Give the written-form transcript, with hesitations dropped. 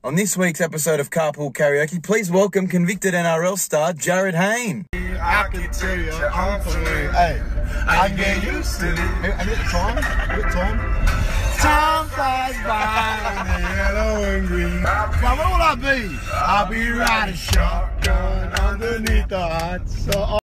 On this week's episode of Karpool Karaoke, please welcome convicted NRL star Jarryd Hayne. I can tell you, I'm feeling, hey, I get used to it. Have you got time? Time flies by in the yellow and green. Now, where will I be? I'll be riding shotgun underneath the hot sun.